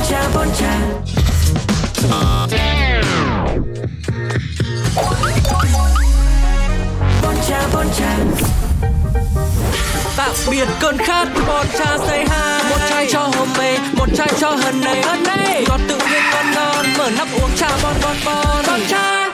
Bon cha. Bon cha. Tạm biệt cơn khát Bon cha say hi. Một chai cho hôm nay, một chai cho hân này. Ngọt tự nhiên ngon ngon, mở nắp uống trà bon cha.